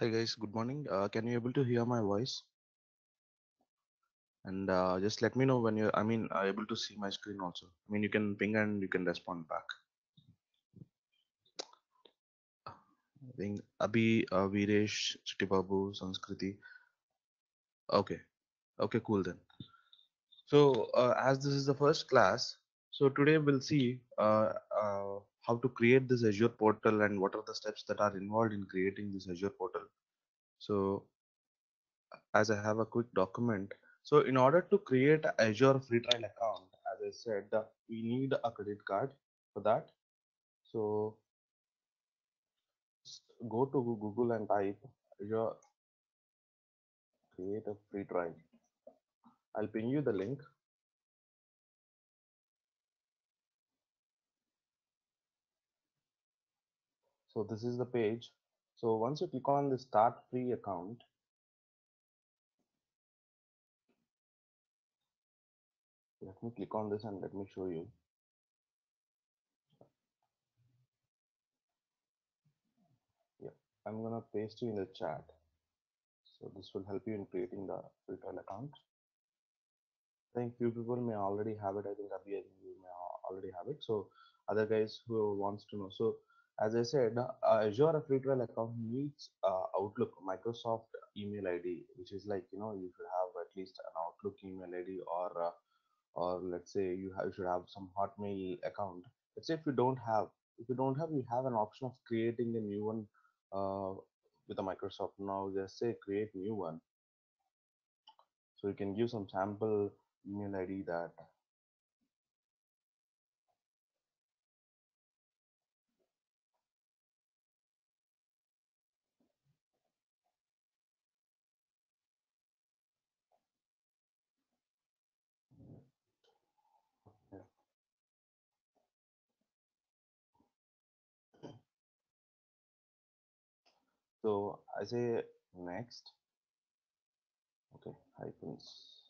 Hi guys, good morning. Can you able to hear my voice? And just let me know when you're, able to see my screen also. You can ping and you can respond back. I think Abhi, Viresh, Chittibabu, Sanskriti. Okay, okay, cool then. So as this is the first class, so today we'll see how to create this Azure portal and what are the steps that are involved in creating this Azure portal. So as I have a quick document. So in order to create a Azure free trial account, as I said, we need a credit card for that. So go to Google and type Azure create a free trial. I'll pin you the link. So this is the page. So once you click on the start free account, let me click on this and let me show you. Yeah, I'm gonna paste you in the chat. So this will help you in creating the free trial account. I think few people may already have it. I think Abhi, I think you may already have it. So other guys who wants to know. So as I said, Azure free trial account needs Outlook, Microsoft email ID, which is like you should have at least an Outlook email ID or let's say you should have some Hotmail account. Let's say if you don't have, you have an option of creating a new one with a Microsoft. Now just say create new one. So you can give some sample email ID that. So I say next. Okay, hyphens.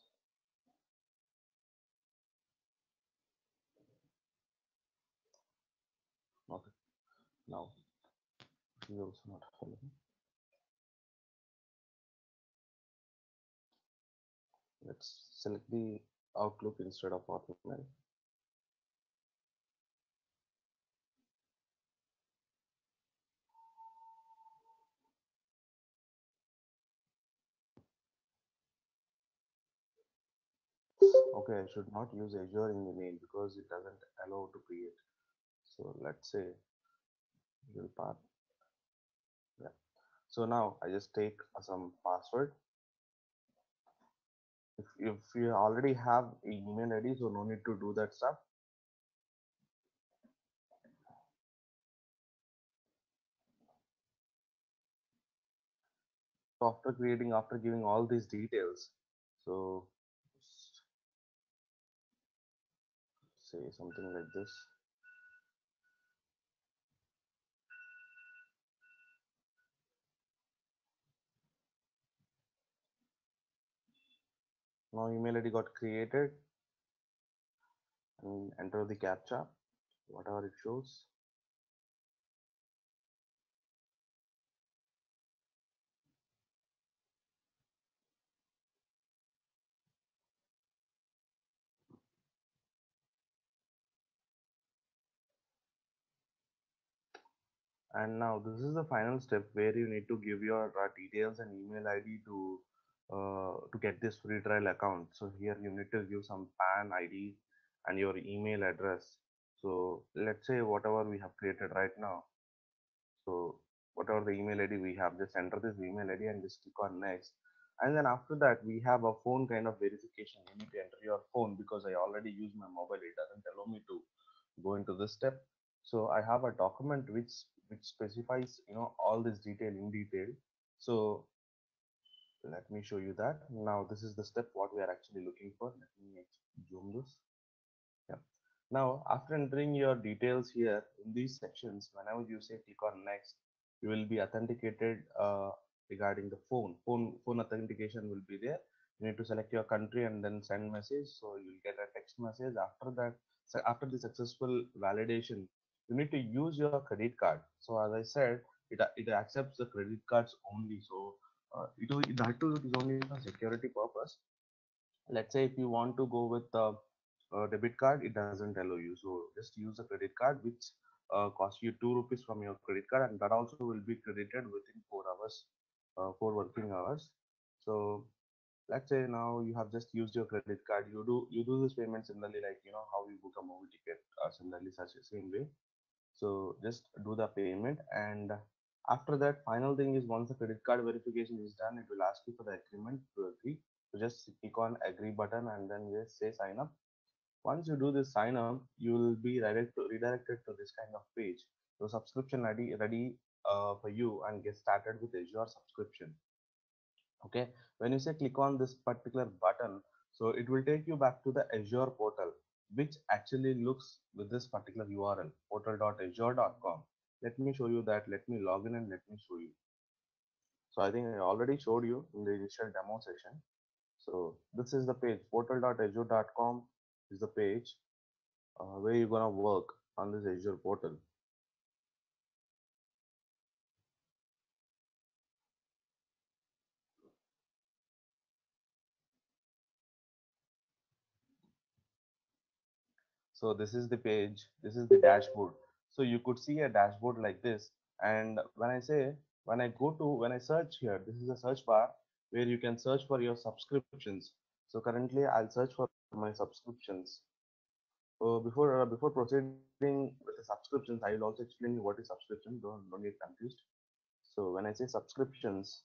Okay, now this is also not following. Let's select the Outlook instead of Hotmail. Okay, I should not use Azure in the name because it doesn't allow to create. So let's say Google path. Yeah. So now I just take some password. If you already have an email ID, so no need to do that stuff. So after giving all these details, so say something like this. Now email ID got created and enter the captcha, whatever it shows. And now this is the final step where you need to give your details and email ID to get this free trial account. So here you need to give some PAN ID and your email address. So let's say whatever we have created right now. So whatever the email ID we have, just enter this email ID and just click on next. And then after that, we have a phone kind of verification. You need to enter your phone because I already use my mobile. It doesn't allow me to go into this step. So I have a document which specifies all this detail in detail. So let me show you that. Now this is the step what we are actually looking for. Let me zoom this. Yeah. Now, after entering your details here in these sections, whenever you say click on next, you will be authenticated regarding the phone authentication will be there. You need to select your country and then send message. So you'll get a text message. After that, after the successful validation, you need to use your credit card. So as I said, it accepts the credit cards only. So that too it is only for security purpose. Let's say if you want to go with a debit card, it doesn't allow you. So just use a credit card which costs you 2 rupees from your credit card, and that also will be credited within 4 hours, 4 working hours. So let's say now you have just used your credit card, you do this payment similarly, like how you book a movie ticket, similarly such a same way. So just do the payment, and after that, final thing is, once the credit card verification is done, it will ask you for the agreement to agree. So just click on agree button and then just say sign up. Once you do this sign up, you will be redirected to this kind of page. So subscription ready for you, and get started with Azure subscription. Okay, when you say click on this particular button, so it will take you back to the Azure portal, which actually looks with this particular URL, portal.azure.com. Let me show you that. Let me log in and let me show you. So I think I already showed you in the initial demo session. So this is the page, portal.azure.com is the page where you're gonna work on this Azure portal. So this is the page, this is the dashboard. So you could see a dashboard like this. And when I search here, this is a search bar where you can search for your subscriptions. So currently I'll search for my subscriptions. Before proceeding with the subscriptions, I will also explain you what is subscription. Don't get confused. So when I say subscriptions,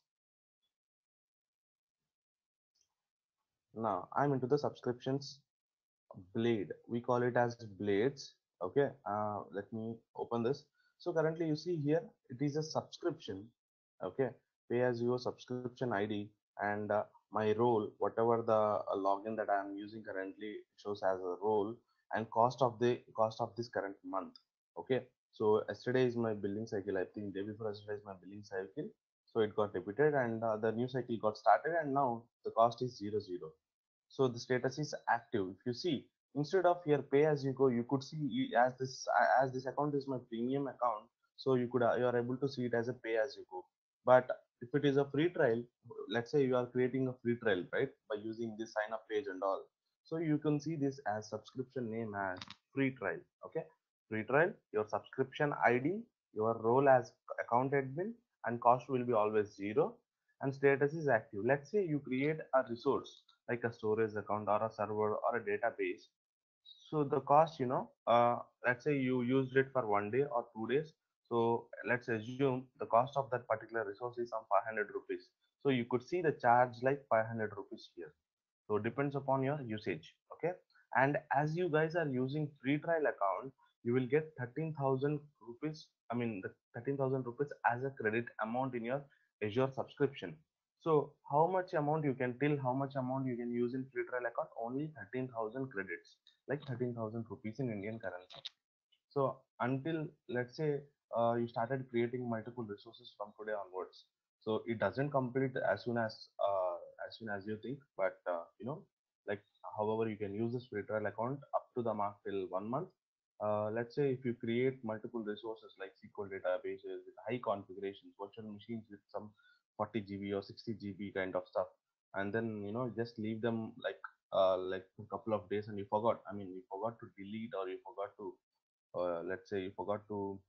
now I'm into the subscriptions blade, we call it as blades. Okay, let me open this. So currently you see here it is a subscription. Okay, pay as your subscription ID, and my role, whatever the login that I am using currently shows as a role, and cost of this current month. Okay, so yesterday is my billing cycle, I think day before yesterday is my billing cycle. So it got debited, and the new cycle got started, and now the cost is 00. So the status is active. If you see, instead of here pay as you go, you could see as this account is my premium account. So you are able to see it as a pay as you go. But if it is a free trial, let's say you are creating a free trial, right, by using this sign up page and all. So you can see this as subscription name as free trial. Okay, free trial, your subscription ID, your role as account admin, and cost will be always 0, and status is active. Let's say you create a resource like a storage account or a server or a database. So the cost, let's say you used it for 1 day or 2 days. So let's assume the cost of that particular resource is some 500 rupees. So you could see the charge like 500 rupees here. So it depends upon your usage. Okay, and as you guys are using free trial account, you will get 13,000 rupees, I mean the 13,000 rupees as a credit amount in your Azure subscription. So how much amount you can, till how much amount you can use in free trial account? Only 13,000 credits, like 13,000 rupees in Indian currency. So until, let's say, you started creating multiple resources from today onwards, so it doesn't complete as soon as you think, but like, however, you can use this free trial account up to the mark till 1 month. Let's say if you create multiple resources like SQL databases with high configurations, virtual machines with some 40 GB or 60 GB kind of stuff, and then just leave them like a couple of days, and you forgot. I mean, you forgot to delete, or you forgot to let's say you forgot to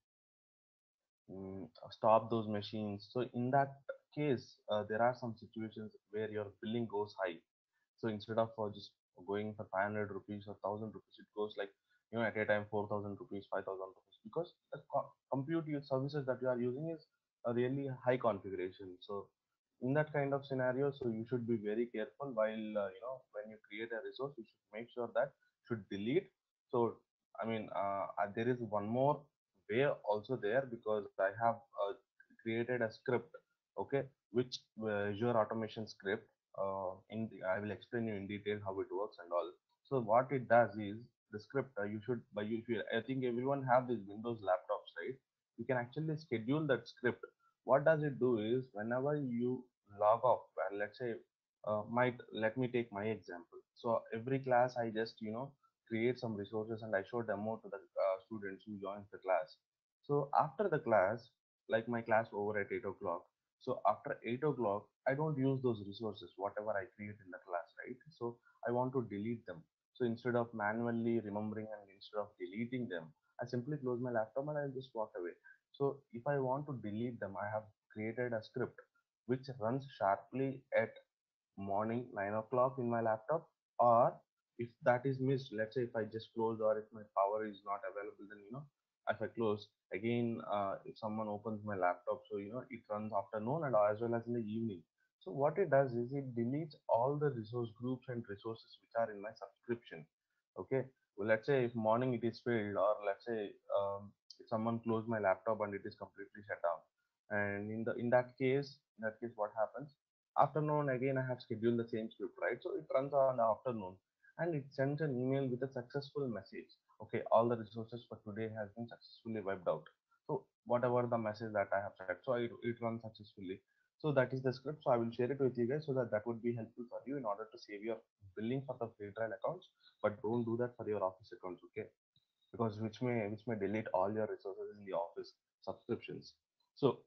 stop those machines. So in that case, there are some situations where your billing goes high. So instead of just going for 500 rupees or 1000 rupees, it goes like, at a time 4000 rupees, 5000 rupees, because the compute services that you are using is a really high configuration. So in that kind of scenario, so you should be very careful while when you create a resource, you should make sure that should delete. So I mean, there is one more way also there, because I have created a script, okay, which Azure automation script. I will explain you in detail how it works and all. So what it does is, the script, you should by you, if you, I think everyone have these Windows laptops, right? You can actually schedule that script. What does it do is, whenever you log off, and let's say, might let me take my example. So every class I just create some resources, and I show demo to the students who joins the class. So after the class, like my class over at 8 o'clock. So after 8 o'clock, I don't use those resources, whatever I create in the class, right? So I want to delete them. So instead of manually remembering and instead of deleting them, I simply close my laptop and I just walk away. So if I want to delete them, I have created a script which runs sharply at morning 9 o'clock in my laptop. Or if that is missed, let's say if I just close or if my power is not available, then if I close again, if someone opens my laptop, so it runs afternoon and as well as in the evening. So what it does is it deletes all the resource groups and resources which are in my subscription. Okay, well, let's say if morning it is filled, or let's say if someone closed my laptop and it is completely shut down, and in that case what happens, afternoon again I have scheduled the same script, right? So it runs on the afternoon and it sends an email with a successful message. Okay, all the resources for today has been successfully wiped out. So whatever the message that I have set, so it runs successfully. So that is the script. So I will share it with you guys so that that would be helpful for you in order to save your billing for the free trial accounts, but don't do that for your office accounts, okay? Because which may delete all your resources in the office subscriptions. So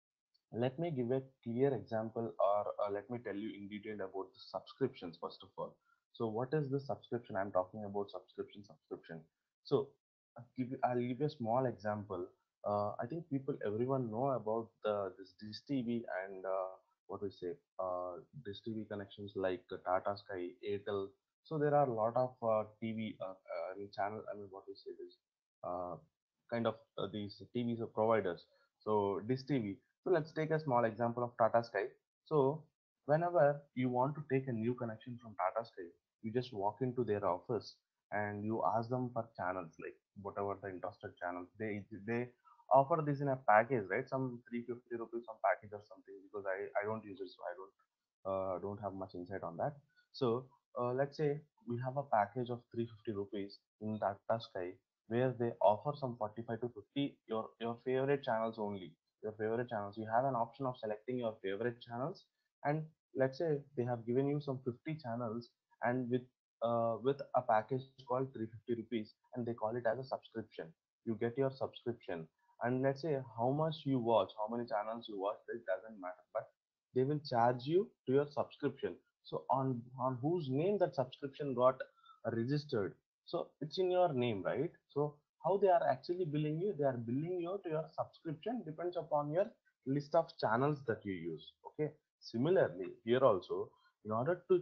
let me give a clear example, or let me tell you in detail about the subscriptions first of all. So what is the subscription? I'm talking about subscription. So I'll give you a small example. I think everyone know about this Dish TV and what we say, Dish TV connections like Tata Sky, Airtel. So there are a lot of TV I mean channel. I mean what we say this uh, kind of these TV providers. So Dish TV. So let's take a small example of Tata Sky. So whenever you want to take a new connection from Tata Sky, you just walk into their office and you ask them for channels, like whatever the interested channels. They offer this in a package, right? Some 350 rupees some package or something, because I don't use it, so I don't have much insight on that. So let's say we have a package of 350 rupees in Tata Sky where they offer some 45 to 50 your favorite channels only, your favorite channels. You have an option of selecting your favorite channels, and let's say they have given you some 50 channels, and with a package called 350 rupees, and they call it as a subscription. You get your subscription, and let's say how much you watch, how many channels you watch, it doesn't matter, but they will charge you to your subscription. So on whose name that subscription got registered, so it's in your name, right? So how they are actually billing you, they are billing you to your subscription depends upon your list of channels that you use. Okay, similarly here also, in order to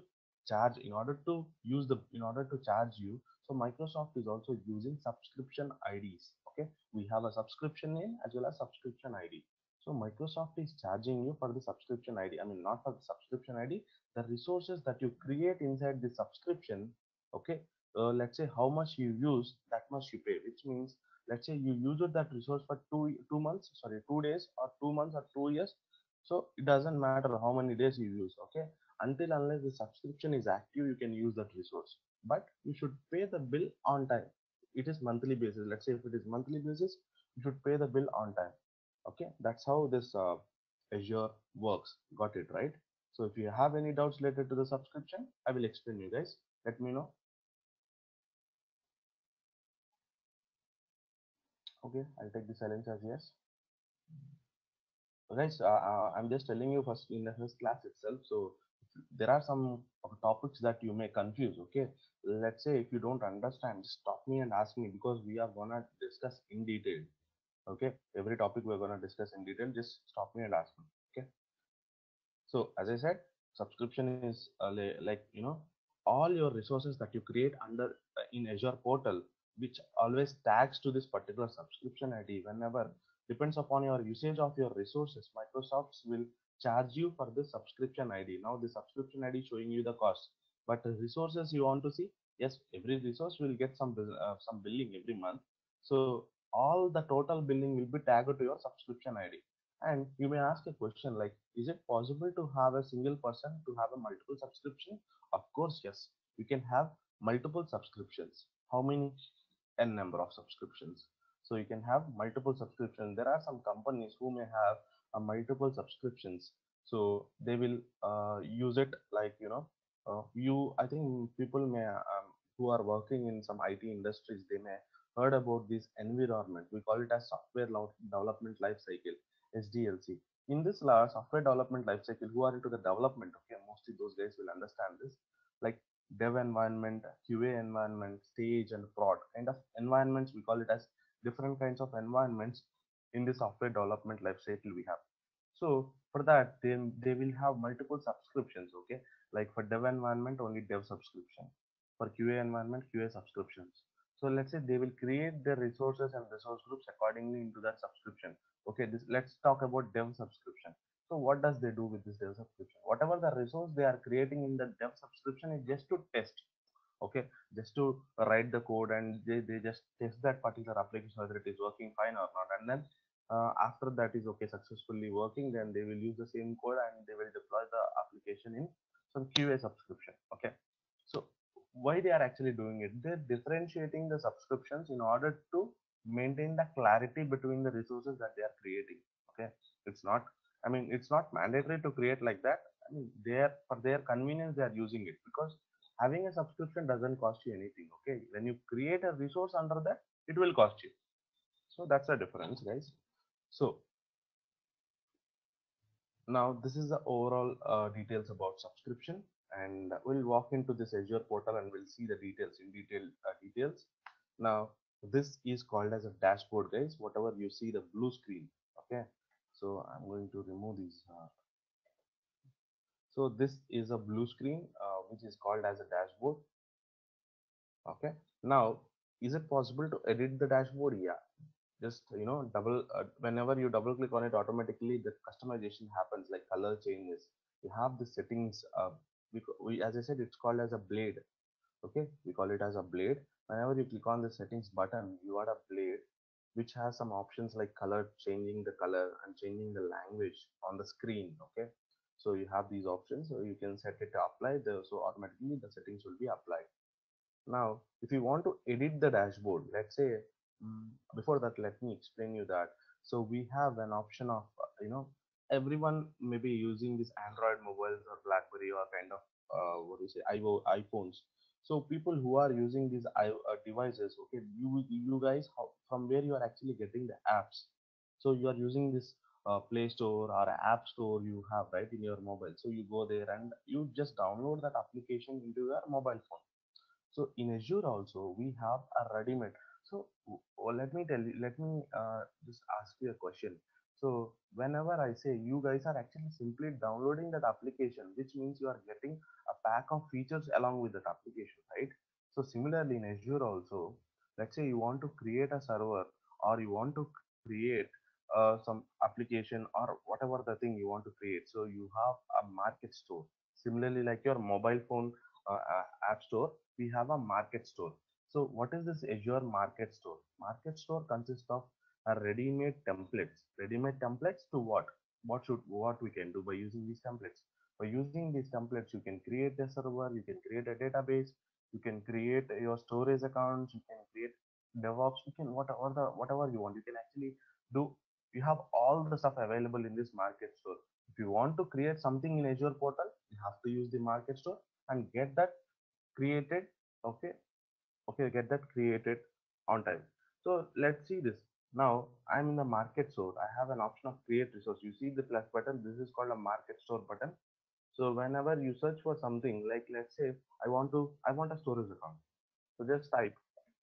in order to charge you, so Microsoft is also using subscription IDs. Okay, we have a subscription name as well as subscription ID. So Microsoft is charging you for the subscription ID. I mean, not for the subscription ID, the resources that you create inside the subscription. Okay, let's say how much you use, that much you pay, which means let's say you use that resource for 2 months, sorry, 2 days or 2 months or 2 years. So it doesn't matter how many days you use. Okay, until unless the subscription is active, you can use that resource, but you should pay the bill on time. It is monthly basis. Let's say if it is monthly basis, you should pay the bill on time. Okay, that's how this Azure works. Got it, right? So if you have any doubts related to the subscription, I will explain you guys. Let me know. Okay, I'll take the silence as yes. Guys, I'm just telling you first in the first class itself. So there are some topics that you may confuse. Okay, let's say if you don't understand, just stop me and ask me, because we are gonna discuss in detail. Okay, every topic we're gonna discuss in detail. Just stop me and ask me. Okay. So as I said, subscription is like all your resources that you create under in Azure portal, which always tags to this particular subscription ID. Whenever depends upon your usage of your resources, Microsoft will charge you for the subscription ID. Now the subscription ID showing you the cost, but the resources you want to see, yes, every resource will get some billing every month. So all the total billing will be tagged to your subscription ID. And you may ask a question like, is it possible to have a single person to have a multiple subscription? Of course, yes. You can have multiple subscriptions. How many? N number of subscriptions. So you can have multiple subscriptions. There are some companies who may have multiple subscriptions. So they will use it like, I think people may, who are working in some IT industries, they may heard about this environment. We call it as software development life cycle. SDLC. In this software development lifecycle, who are into the development, okay, mostly those guys will understand this. Like dev environment, QA environment, stage, and prod kind of environments. We call it as different kinds of environments in the software development lifecycle we have. So for that, they will have multiple subscriptions. Okay, like for dev environment, only dev subscription. For QA environment, QA subscriptions. So let's say they will create their resources and resource groups accordingly into that subscription. Okay, this let's talk about dev subscription. So what does they do with this dev subscription? Whatever the resource they are creating in the dev subscription is just to test. Okay, just to write the code, and they just test that particular application whether it is working fine or not, and then after that is okay successfully working, then they will use the same code and they will deploy the application in some QA subscription. Okay, so why they are actually doing it? They're differentiating the subscriptions in order to maintain the clarity between the resources that they are creating. Okay, it's not, I mean, it's not mandatory to create like that. I mean, they are, for their convenience they are using it, because having a subscription doesn't cost you anything. Okay, when you create a resource under that, it will cost you. So that's the difference, guys. So now this is the overall details about subscription, and we'll walk into this Azure portal and we'll see the details in details. Now this is called as a dashboard, guys. Whatever you see the blue screen. Okay, so I'm going to remove these. So this is a blue screen which is called as a dashboard. Okay, now is it possible to edit the dashboard? Yeah, just double whenever you double click on it, automatically the customization happens, like color changes. You have the settings. We, as I said, it's called as a blade. Okay, we call it as a blade. Whenever you click on the settings button, you got a blade which has some options like color, changing the color and changing the language on the screen. Okay, so you have these options, so you can set it to apply the, so automatically the settings will be applied. Now, if you want to edit the dashboard, let's say, before that, let me explain you that. So we have an option of, everyone may be using this Android mobiles or BlackBerry or kind of, what do you say, iPhones. So people who are using these devices, okay, you guys, from where you are actually getting the apps. So you are using this Play Store or App Store you have right in your mobile. So you go there and you just download that application into your mobile phone. So in Azure also we have a ready-made. So let me tell you, let me just ask you a question. So whenever I say, you guys are actually simply downloading that application, which means you are getting a pack of features along with that application, right? So similarly in Azure also, let's say you want to create a server, or you want to create some application or whatever the thing you want to create. So you have a market store. Similarly, like your mobile phone app store, we have a market store. So what is this Azure market store? Market store consists of a ready-made templates. Ready-made templates to what? What we can do by using these templates? By using these templates, you can create a server, you can create a database, you can create your storage accounts, you can create DevOps, you can whatever you want. You can actually do. You have all the stuff available in this market store. If you want to create something in Azure portal, you have to use the market store and get that created. Okay, get that created on time. So let's see this. Now I'm in the market store. I have an option of create resource. You see the plus button, this is called a market store button. So whenever you search for something, like let's say I want a storage account, so just type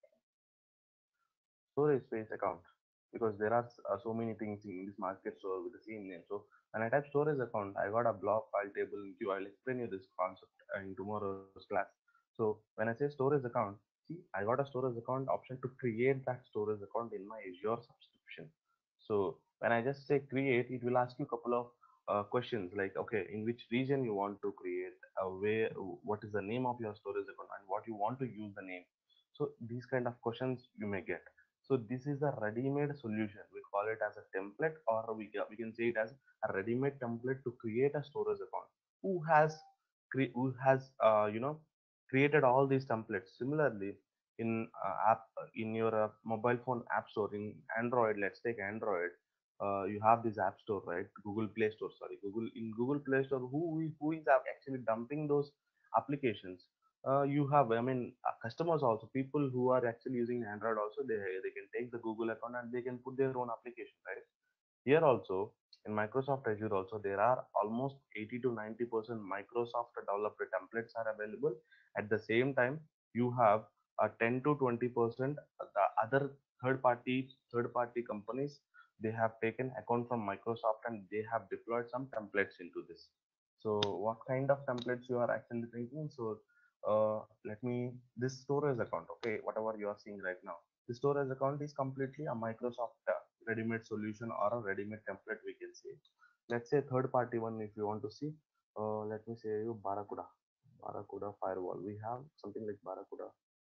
storage space account, because there are so many things in this market store with the same name. So when I type storage account, I got a block file table in queue. I'll explain you this concept in tomorrow's class. So when I say storage account, see, I got a storage account option to create that storage account in my Azure subscription. So when I just say create, it will ask you a couple of questions like, okay, in which region you want to create, where, what is the name of your storage account, and what you want to use the name. So these kind of questions you may get. So this is a ready-made solution. We call it as a template, or we can say it as a ready-made template to create a storage account. Who has who has created all these templates? Similarly, in app in your mobile phone app store in Android. Let's take Android. You have this app store, right? Google Play Store. Sorry, Google, in Google Play Store. Who is actually dumping those applications? You have, I mean, customers also, people who are actually using Android also, they can take the Google account and they can put their own application, right? Here also, in Microsoft Azure also, there are almost 80 to 90% Microsoft developed templates are available. At the same time, you have a 10 to 20% the other third party companies, they have taken account from Microsoft and they have deployed some templates into this. So what kind of templates you are actually thinking? So let me, this storage account, okay, whatever you are seeing right now, the storage account is completely a Microsoft ready-made solution or a ready-made template, we can say. Let's say third party one, if you want to see, let me say you Barracuda firewall. We have something like Barracuda.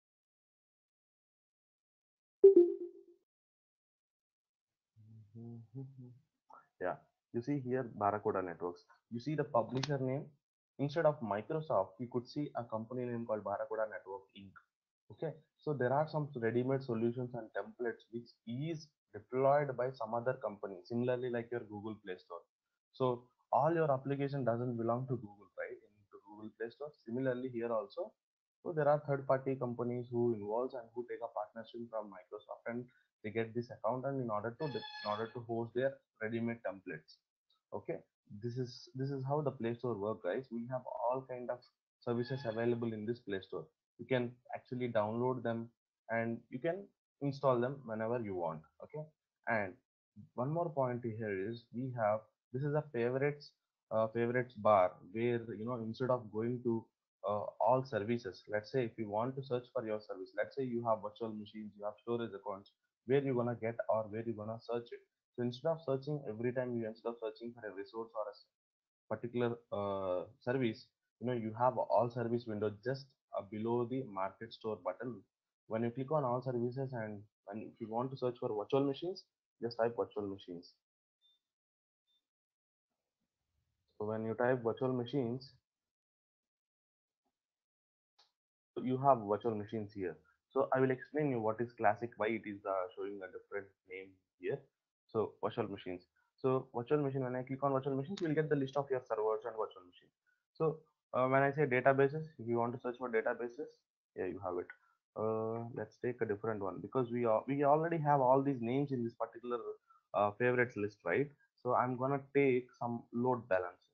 Yeah, you see here Barracuda Networks. You see the publisher name. Instead of Microsoft, you could see a company name called Barracuda Network Inc. Okay, so there are some ready-made solutions and templates which is deployed by some other company, similarly like your Google Play Store. So all your application doesn't belong to Google, right? Into Google Play Store. Similarly here also, so there are third-party companies who involves and who take a partnership from Microsoft and they get this account and in order to host their ready-made templates. Okay, this is how the Play Store work, guys. We have all kind of services available in this Play Store. You can actually download them and you can install them whenever you want. Okay, and one more point here is we have, this is a favorites bar where, you know, instead of going to all services, let's say if you want to search for your service, let's say you have virtual machines, you have storage accounts, where you gonna get or where you gonna search it. So instead of searching every time, you instead of searching for a resource or a particular service, you know, you have all service window just below the market store button. When you click on all services and if you want to search for virtual machines, just type virtual machines. So when you type virtual machines, so you have virtual machines here. So I will explain you what is classic, why it is showing a different name here. So virtual machines. So virtual machine, when I click on virtual machines, you will get the list of your servers and virtual machines. So when I say databases, if you want to search for databases, yeah, you have it. Let's take a different one because we already have all these names in this particular favorites list, right? So I'm gonna take some load balancer.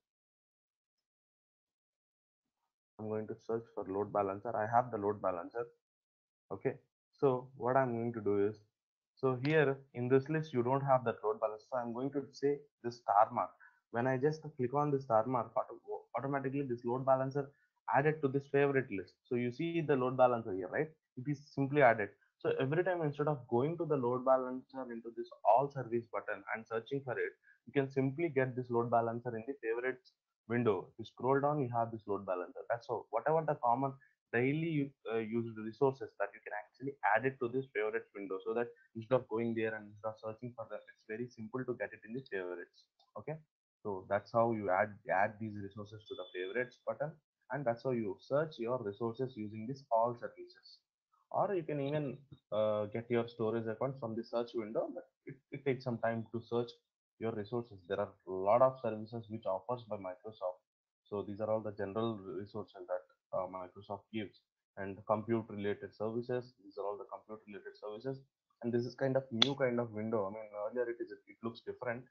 I'm going to search for load balancer. I have the load balancer. Okay, so what I'm going to do is, so here in this list you don't have that load balancer, so I'm going to say this star mark. When I just click on the star mark, automatically this load balancer added to this favorite list. So you see the load balancer here, right? It is simply added. So every time, instead of going to the load balancer into this all service button and searching for it, you can simply get this load balancer in the favorites window. If you scroll down, you have this load balancer. That's all. Whatever the common daily used resources that you can actually add it to this favorites window, so that instead of going there and instead of searching for that, it's very simple to get it in the favorites. Okay, so that's how you add these resources to the favorites button, and that's how you search your resources using this all services. Or you can even get your storage account from the search window, but it takes some time to search your resources. There are a lot of services which offers by Microsoft. So these are all the general resources that Microsoft gives, and compute related services. These are all the compute related services, and this is kind of new kind of window. I mean, earlier it looks different.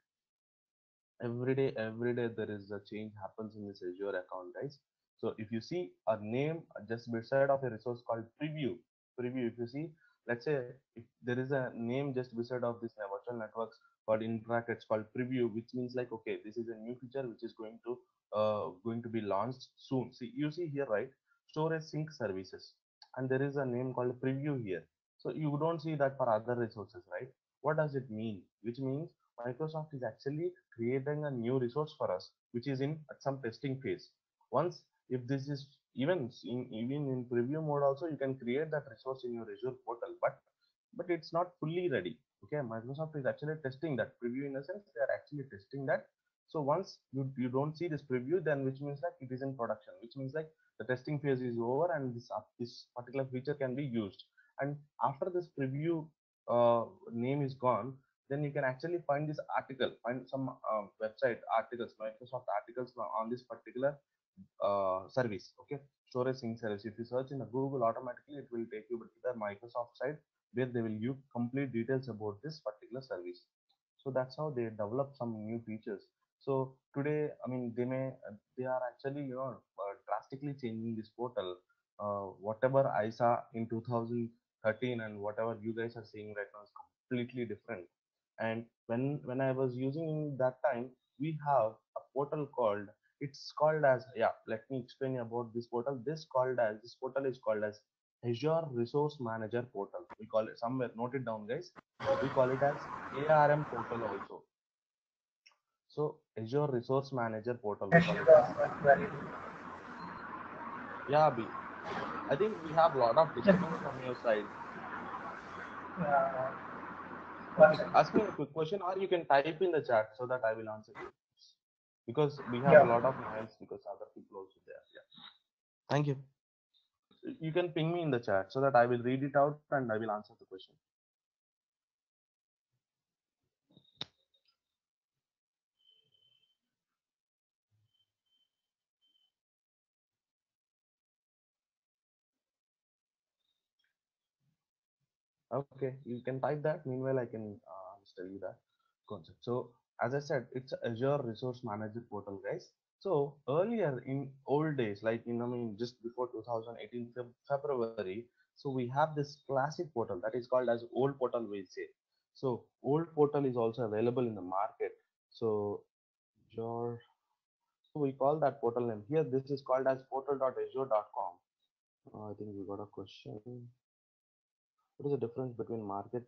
Every day there is a change happens in this Azure account, guys. So if you see a name just beside of a resource called preview, if you see, let's say if there is a name just beside of this virtual networks called in brackets called preview, which means like, okay, this is a new feature which is going to be launched soon. See, you see here, right? Storage sync services, and there is a name called preview here. So you don't see that for other resources, right? What does it mean? Which means Microsoft is actually creating a new resource for us, which is in some testing phase. Once, if this is even in preview mode also, you can create that resource in your Azure portal, but it's not fully ready. Okay, Microsoft is actually testing that preview. In a sense, they are actually testing that. So once you don't see this preview, then which means that it is in production, which means like the testing phase is over and this particular feature can be used. And after this preview name is gone, then you can actually find this article, find some website articles, Microsoft articles on this particular service. Okay, storage sync service. If you search in Google, automatically it will take you to the Microsoft site where they will give complete details about this particular service. So that's how they develop some new features. So today, I mean, they are actually, drastically changing this portal. Whatever I saw in 2013 and whatever you guys are seeing right now is completely different. And when I was using that time, we have a portal called, it's called as, yeah, let me explain about this portal. This portal is called as Azure Resource Manager Portal. We call it somewhere, note it down, guys. We call it as ARM portal also. So Azure Resource Manager Portal, we Yes, call it sure. as. That's very good. Yeah, B. I think we have a lot of Just disturbance from your side. uh, one Okay, second. ask me a quick question, or you can type in the chat so that I will answer you. Because we have a Yeah. lot of noise because other people also there. Yeah. Thank you. You can ping me in the chat so that I will read it out and I will answer the question. Okay, you can type that. Meanwhile, I can just tell you that concept. So, as I said, it's Azure Resource Manager portal, guys. So earlier in old days, like I mean, just before 2018 February, so we have this classic portal that is called as old portal, we'll say. So old portal is also available in the market. So Azure, so we call that portal name here. This is called as portal.azure.com. I think we got a question. What is the difference between market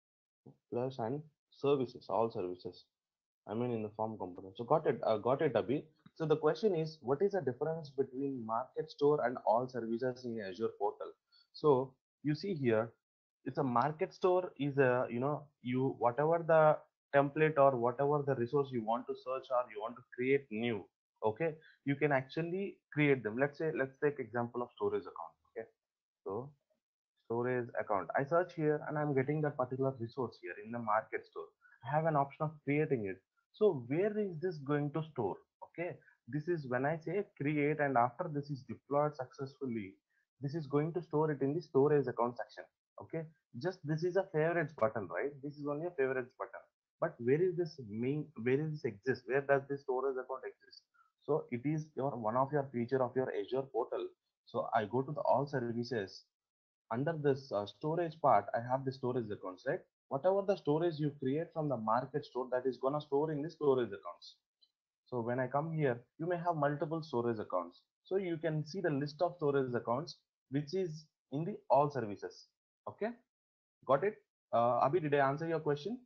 plus and services, all services? I mean, in the form component. So got it, Abhi. So the question is, what is the difference between market store and all services in Azure portal? So you see here, it's a market store is a, you whatever the template or whatever the resource you want to search or you want to create new, okay, you can actually create them. Let's take example of storage account. Okay, so storage account, I search here and I'm getting that particular resource here in the market store. I have an option of creating it. So where is this going to store? Okay, this is when I say create, and after this is deployed successfully, this is going to store it in the storage account section. Okay, just this is a favorites button, right? This is only a favorites button. But where is this main, where is this exist, where does this storage account exist? So it is your one of your feature of your Azure portal. So I go to the all services. Under this storage part, I have the storage accounts, right? Whatever the storage you create from the market store, that is gonna store in the storage accounts. So when I come here, you may have multiple storage accounts. So you can see the list of storage accounts, which is in the all services. Okay, got it? Abhi, did I answer your question?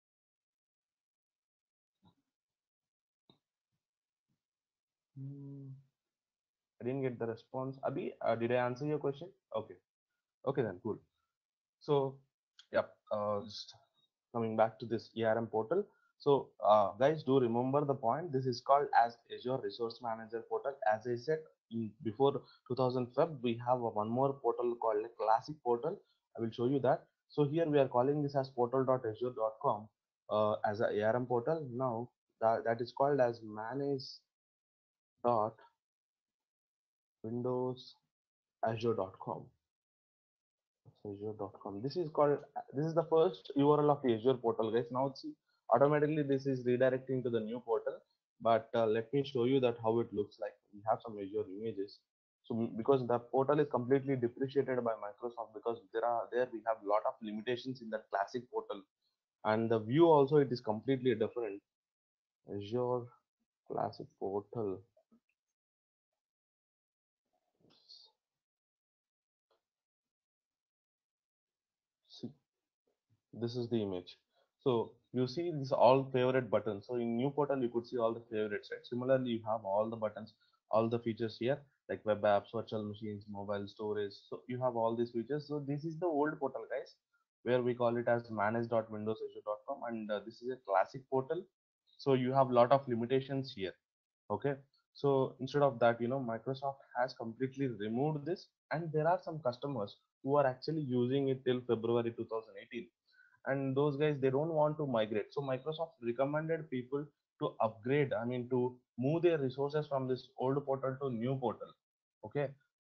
Hmm, I didn't get the response. Abhi, did I answer your question? Okay. Okay then, cool. So, yep. Just coming back to this ERM portal. So, guys, do remember the point. This is called as Azure Resource Manager portal. As I said, before 2000 Feb, we have one more portal called a Classic portal. I will show you that. So here we are calling this as portal.azure.com as a ARM portal. Now that is called as manage.windows.azure.com. Azure.com. This is the first URL of the Azure portal, guys. Now see, automatically this is redirecting to the new portal. But let me show you that how it looks like. We have some Azure images. So because the portal is completely depreciated by Microsoft, because there we have a lot of limitations in that classic portal, and the view also it is completely different. Azure classic portal. See, this is the image. So you see this all favorite buttons. So in new portal you could see all the favorites, right? Similarly, you have all the buttons, all the features here, like web apps, virtual machines, mobile storage. So you have all these features. So this is the old portal, guys, where we call it as manage.windowsazure.com, and this is a classic portal. So you have a lot of limitations here. Okay, so instead of that, Microsoft has completely removed this, and there are some customers who are actually using it till February 2018, and those guys, they don't want to migrate. So Microsoft recommended people to upgrade, I mean to move their resources from this old portal to new portal. Okay,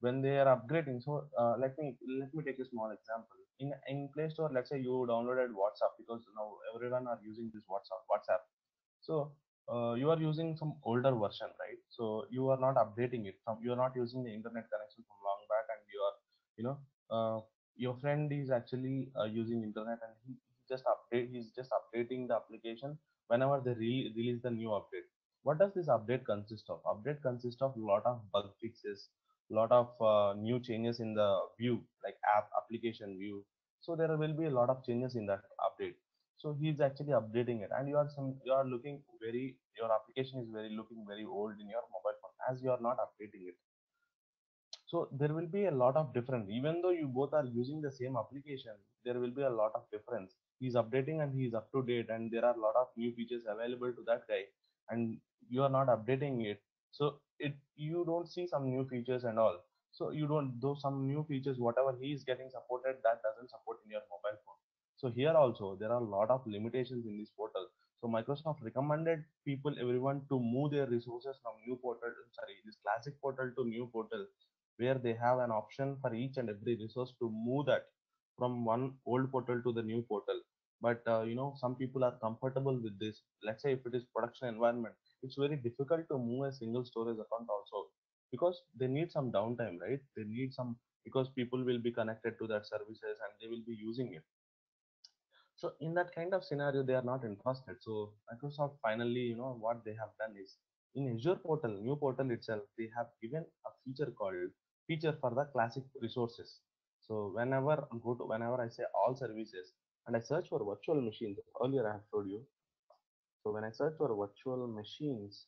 when they are upgrading. So let me take a small example. In Play Store, let's say you downloaded WhatsApp, because now everyone are using this WhatsApp. So you are using some older version, right? So you are not updating it from, you are not using the internet connection from long back, and you are, you know, uh, your friend is actually using internet, and he's just updating the application whenever they release the new update. What does this update consist of? Update consists of a lot of bug fixes, lot of new changes in the view, like app application view. So there will be a lot of changes in that update. So he's actually updating it, and you are looking very, your application is very looking very old in your mobile phone, as you are not updating it. So there will be a lot of difference, even though you both are using the same application. There will be a lot of difference. He's updating and he's up to date, and there are a lot of new features available to that guy, and you are not updating it. So it, you don't see some new features and all. So you don't, though some new features whatever he is getting supported, that doesn't support in your mobile phone. So here also there are a lot of limitations in this portal. So Microsoft recommended people, everyone, to move their resources from new portal, sorry, this classic portal to new portal, where they have an option for each and every resource to move that from one old portal to the new portal. But some people are comfortable with this. Let's say if it is production environment, it's very difficult to move a single storage account also, because they need some downtime, right? They need some, because people will be connected to that services and they will be using it. So in that kind of scenario, they are not interested. So Microsoft finally, what they have done is, in Azure portal, new portal itself, they have given a feature called feature for the classic resources. So whenever I say all services and I search for virtual machines, earlier I have told you. So when I search for virtual machines,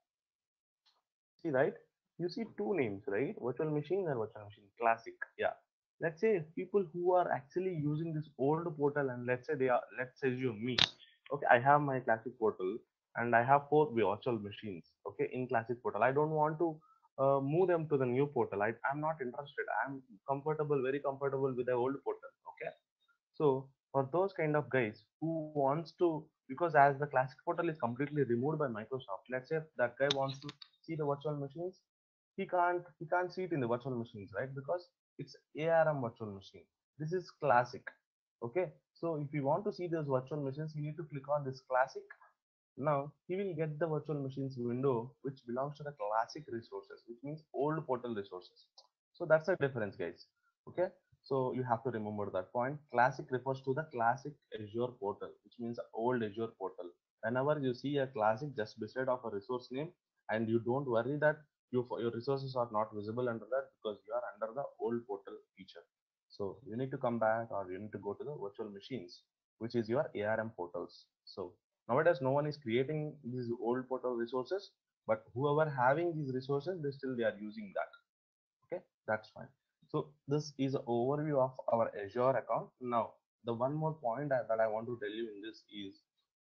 see, right? You see two names, right? Virtual machine and virtual machine classic. Yeah. Let's say people who are actually using this old portal, and let's say they are, let's assume me. Okay, I have my classic portal and I have four virtual machines. Okay, in classic portal, I don't want to move them to the new portal. I'm not interested. I'm comfortable, very comfortable with the old portal. Okay, so for those kind of guys who wants to, because as the classic portal is completely removed by Microsoft, let's say that guy wants to see the virtual machines, he can't see it in the virtual machines, right? Because it's ARM virtual machine. This is classic. Okay, so if you want to see those virtual machines, you need to click on this classic. Now he will get the virtual machines window which belongs to the classic resources, which means old portal resources. So that's the difference, guys. Okay, so you have to remember that point. Classic refers to the classic Azure portal, which means old Azure portal. Whenever you see a classic just beside of a resource name, and you don't worry that your resources are not visible under that, because you are under the old portal feature. So you need to come back, or you need to go to the virtual machines, which is your ARM portals. So nowadays no one is creating these old portal resources, but whoever having these resources, they are using that. Okay, that's fine. So this is an overview of our Azure account. Now the one more point that I want to tell you in this is,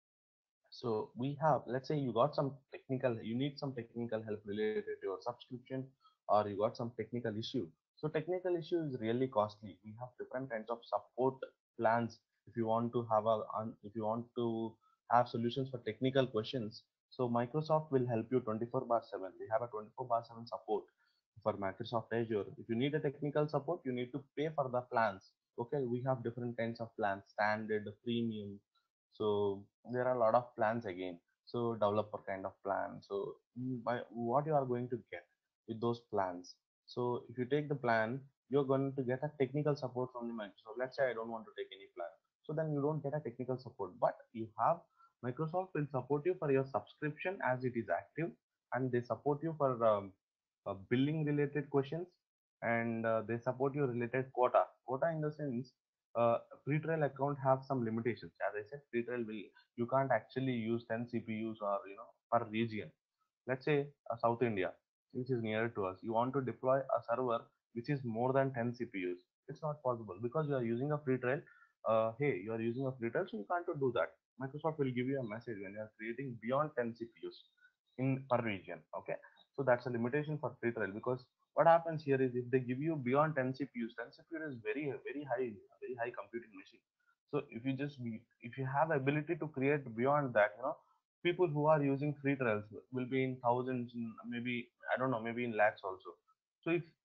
so we have, let's say you got some technical, you need some technical help related to your subscription, or you got some technical issue. So technical issue is really costly. We have different kinds of support plans. If you want to have if you want to have solutions for technical questions, so Microsoft will help you 24 bar 7. We have a 24 bar 7 support for Microsoft Azure. If you need a technical support, you need to pay for the plans. Okay, we have different kinds of plans: standard, premium. So there are a lot of plans again. So developer kind of plan. So by what you are going to get with those plans. So if you take the plan, you're going to get a technical support from the Microsoft. Let's say I don't want to take any plan, so then you don't get a technical support, but you have, Microsoft will support you for your subscription as it is active, and they support you for billing related questions, and they support you related quota in the sense, free trial account have some limitations. As I said, free trial will, you can't actually use 10 CPUs, or per region. Let's say South India, which is nearer to us, you want to deploy a server which is more than 10 CPUs. It's not possible because you are using a free trial. Hey, you are using a free trial, so you can't do that. Microsoft will give you a message when you are creating beyond 10 CPUs in per region. Okay, so that's a limitation for free trial, because what happens here is, if they give you beyond 10 CPUs, 10 CPU is very high computing machine. So if you have ability to create beyond that, people who are using free trials will be in thousands, maybe, I don't know, maybe in lakhs also. So if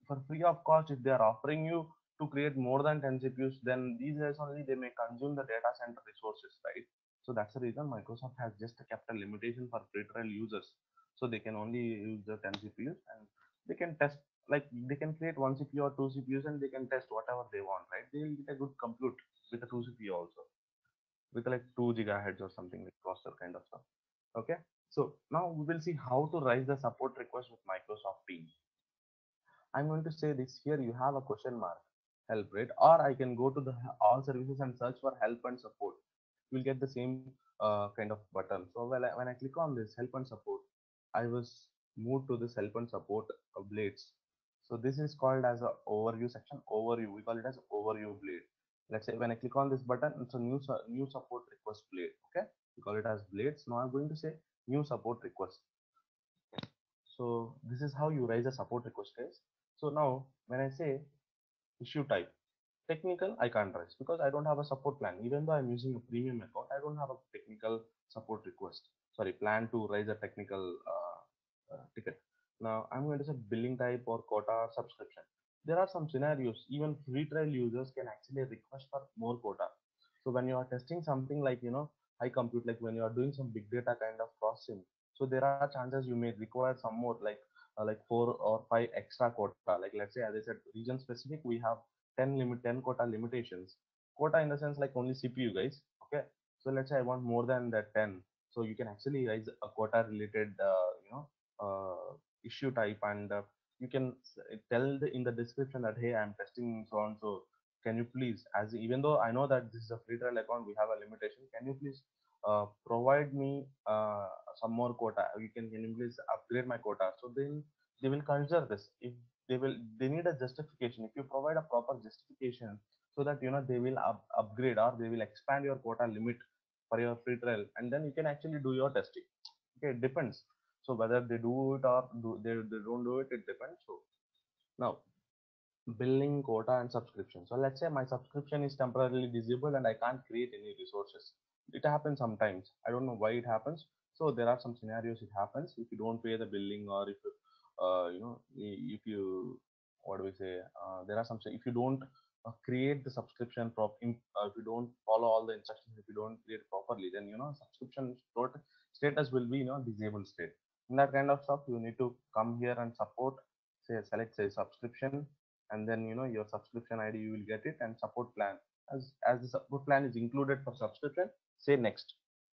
for free of cost. If they are offering you to create more than 10 CPUs, then these days only they may consume the data center resources, right? So that's the reason Microsoft has just kept a limitation for free trial users. So they can only use the 10 CPUs, and they can test, like they can create one CPU or two CPUs, and they can test whatever they want, right? They will get a good compute with a two CPU also, with like 2 gigahertz or something like cluster kind of stuff. Okay. So now we will see how to raise the support request with Microsoft Teams. I'm going to say this here. You have a question mark, help, right? Or I can go to the all services and search for help and support. You'll get the same kind of button. So when I click on this help and support, I was moved to this help and support blades. So this is called as a overview section. Overview. We call it as overview blade. Let's say when I click on this button, it's a new support request blade. Okay, we call it as blades. Now I'm going to say new support request. So this is how you raise a support request, guys. So now when I say issue type, technical, I can't raise because I don't have a support plan. Even though I'm using a premium account, I don't have a technical support request. Sorry, plan to raise a technical ticket. Now I'm going to say billing type or quota or subscription. There are some scenarios, even free trial users can actually request for more quota. So when you are testing something like, high compute, like when you are doing some big data kind of processing, so there are chances you may require some more, like 4 or 5 extra quota. Like let's say, as I said, region specific, we have 10 quota limitations. Quota in the sense like only CPU, guys. Okay. So let's say I want more than that 10. So you can actually raise a quota related, issue type, and you can tell in the description that, hey, I'm testing so on. So can you please, as even though I know that this is a free trial account, we have a limitation. Can you please provide me some more quota? Can you please upgrade my quota? So then they will consider this. If they need a justification. If you provide a proper justification, so that they will upgrade, or they will expand your quota limit for your free trial, and then you can actually do your testing. Okay, it depends. So whether they do it or they don't do it, it depends. So now, billing quota and subscription. So let's say my subscription is temporarily disabled and I can't create any resources. It happens sometimes. I don't know why it happens. So there are some scenarios it happens if you don't pay the billing, or if if you, what do we say, there are some, if you don't create the subscription if you don't follow all the instructions, if you don't create properly, then subscription status will be disabled state. In that kind of stuff, you need to come here and support, say select say subscription, and then your subscription ID, you will get it, and support plan. As the support plan is included for subscription, say next.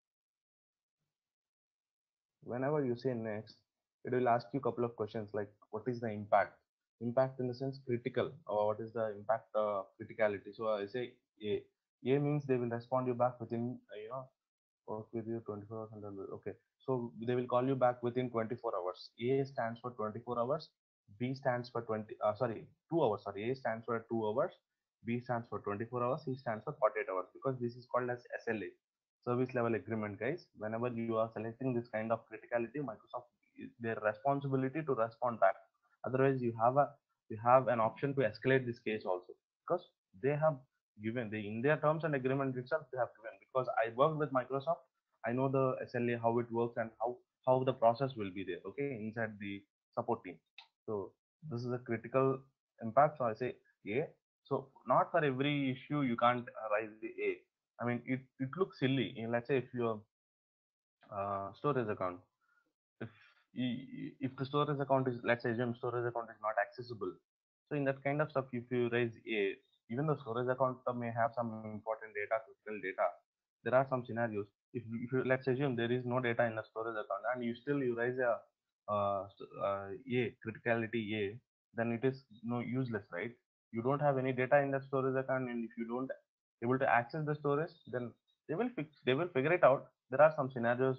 Whenever you say next, it will ask you a couple of questions like, what is the impact in the sense critical, or what is the impact criticality. So I say a means they will respond you back within work with you 24 hours, and then okay, so they will call you back within 24 hours. A stands for 24 hours, B stands for 20 sorry 2 hours. Sorry, A stands for 2 hours, B stands for 24 hours, C stands for 48 hours, because this is called as SLA, service level agreement, guys. Whenever you are selecting this kind of criticality, Microsoft is their responsibility to respond back. Otherwise, you have an option to escalate this case also, because they have given, they in their terms and agreement itself they have given. Because I worked with Microsoft, I know the SLA, how it works, and how the process will be there, okay, inside the support team. So this is a critical impact. So I say A. So not for every issue you can't raise the A. I mean, it looks silly. Let's say if your storage account, if if the storage account is, let's say, assume storage account is not accessible. So in that kind of stuff, if you raise A, even though storage account may have some important data, critical data, there are some scenarios. If you let's assume there is no data in the storage account, and you raise a A criticality A, then it is no useless, right? You don't have any data in that storage account, and if you don't able to access the storage, then they will figure it out. There are some scenarios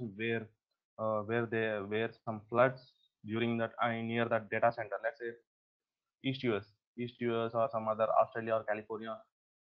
where some floods during that near that data center. Let's say East US, East US, or some other Australia or California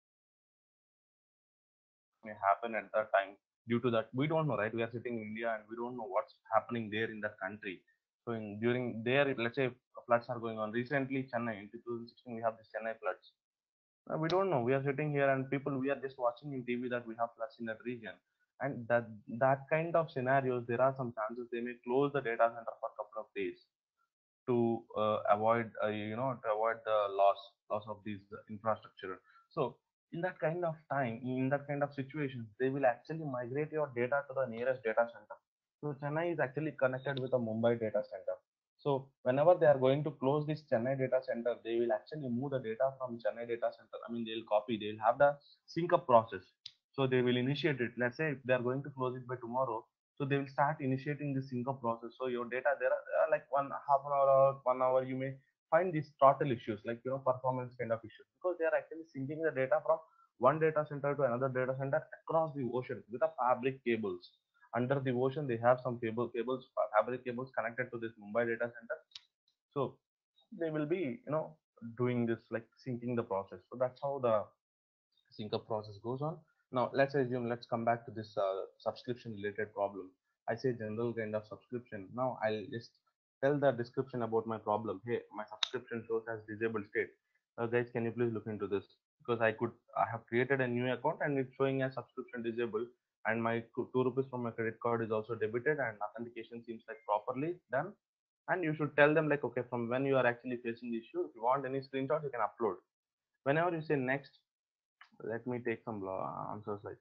may happen at that time. Due to that, we don't know, right? We are sitting in India and we don't know what's happening there in that country. So during there, let's say floods are going on. Recently, Chennai in 2016, we have the Chennai floods. We don't know. We are sitting here and people, we are just watching in TV that we have floods in that region. And that kind of scenarios, there are some chances they may close the data center for a couple of days to avoid to avoid the loss of these infrastructure. So in that kind of time, in that kind of situation, they will actually migrate your data to the nearest data center. So Chennai is actually connected with a Mumbai data center. So whenever they are going to close this Chennai data center, they will actually move the data from Chennai data center. I mean, they'll copy, they'll have the sync up process. So they will initiate it. Let's say if they are going to close it by tomorrow, so they will start initiating the sync up process. So your data, there are like one half an hour or 1 hour, you may find these throttle issues, like performance kind of issues, because they are actually syncing the data from one data center to another data center across the ocean with the fabric cables. Under the ocean, they have some fabric cables connected to this Mumbai data center. So they will be, doing this like syncing the process. So that's how the sync up process goes on. Now let's come back to this subscription related problem. I say general kind of subscription. Now I'll just tell the description about my problem. Hey, my subscription shows as disabled state. Guys, can you please look into this? Because I have created a new account and it's showing as subscription disabled, and my 2 rupees from my credit card is also debited, and authentication seems like properly done. And you should tell them like, okay, from when you are actually facing the issue, if you want any screenshots, you can upload. Whenever you say next, let me take some answers like